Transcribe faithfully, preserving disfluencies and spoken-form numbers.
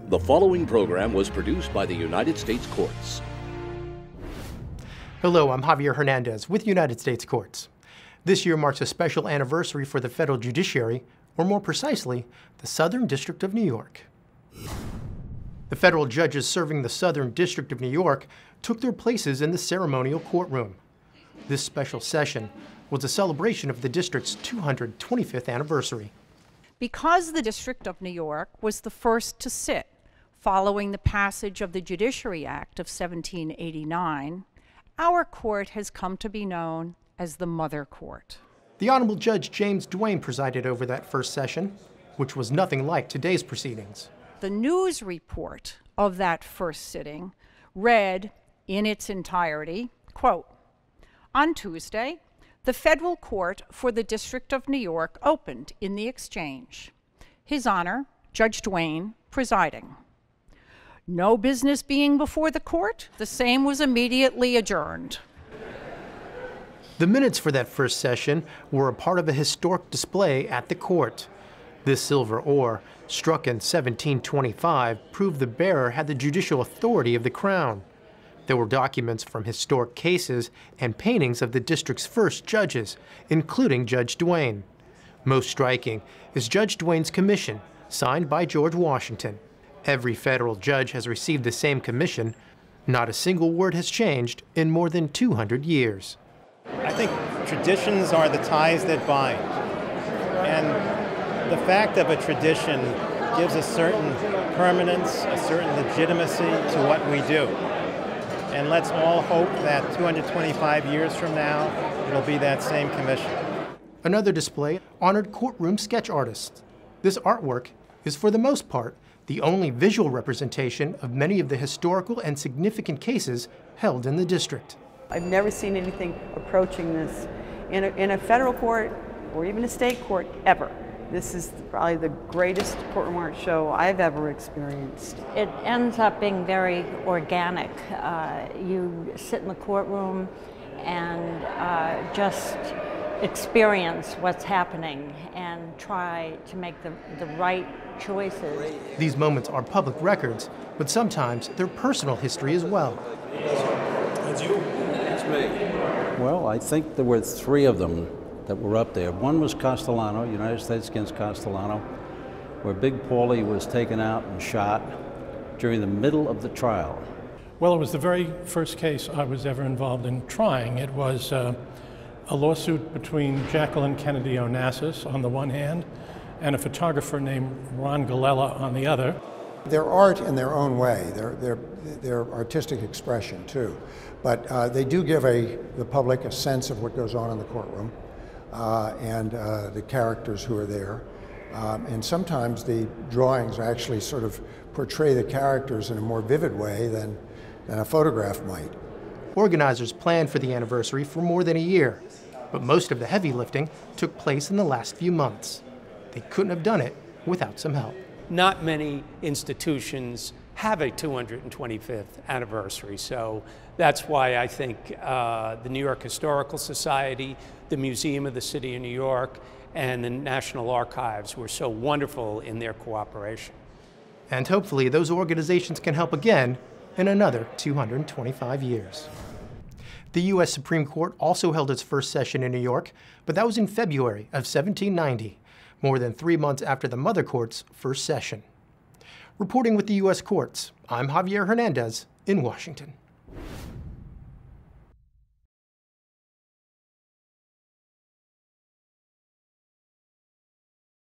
The following program was produced by the United States Courts. Hello, I'm Javier Hernandez with United States Courts. This year marks a special anniversary for the federal judiciary, or more precisely, the Southern District of New York. The federal judges serving the Southern District of New York took their places in the ceremonial courtroom. This special session was a celebration of the district's two hundred twenty-fifth anniversary. Because the District of New York was the first to sit following the passage of the Judiciary Act of seventeen eighty-nine, our court has come to be known as the Mother Court. The Honorable Judge James Duane presided over that first session, which was nothing like today's proceedings. The news report of that first sitting read in its entirety, quote, "On Tuesday, the federal court for the District of New York opened in the Exchange. His Honor, Judge Duane, presiding. No business being before the court, the same was immediately adjourned." The minutes for that first session were a part of a historic display at the court. This silver oar, struck in seventeen twenty-five, proved the bearer had the judicial authority of the crown. There were documents from historic cases and paintings of the district's first judges, including Judge Duane. Most striking is Judge Duane's commission, signed by George Washington. Every federal judge has received the same commission. Not a single word has changed in more than two hundred years. I think traditions are the ties that bind. And the fact of a tradition gives a certain permanence, a certain legitimacy to what we do. And let's all hope that two hundred twenty-five years from now, it'll be that same commission. Another display honored courtroom sketch artists. This artwork is, for the most part, the only visual representation of many of the historical and significant cases held in the district. I've never seen anything approaching this in a, in a federal court or even a state court ever. This is probably the greatest courtroom art show I've ever experienced. It ends up being very organic. Uh, you sit in the courtroom and uh, just experience what's happening and try to make the, the right choices. These moments are public records, but sometimes they're personal history as well. That's you. That's me. Well, I think there were three of them that were up there. One was Castellano, United States against Castellano, where Big Paulie was taken out and shot during the middle of the trial. Well, it was the very first case I was ever involved in trying. It was uh, a lawsuit between Jacqueline Kennedy Onassis on the one hand and a photographer named Ron Galella on the other. They're art in their own way. They're, they're, they're artistic expression too. But uh, they do give a, the public a sense of what goes on in the courtroom uh, and uh, the characters who are there. Um, and sometimes the drawings actually sort of portray the characters in a more vivid way than, than a photograph might. Organizers planned for the anniversary for more than a year, but most of the heavy lifting took place in the last few months. They couldn't have done it without some help. Not many institutions have a two hundred twenty-fifth anniversary, so that's why I think uh, the New York Historical Society, the Museum of the City of New York, and the National Archives were so wonderful in their cooperation. And hopefully those organizations can help again in another two hundred twenty-five years. The U S Supreme Court also held its first session in New York, but that was in February of seventeen ninety, more than three months after the Mother Court's first session. Reporting with the U S Courts, I'm Javier Hernandez in Washington.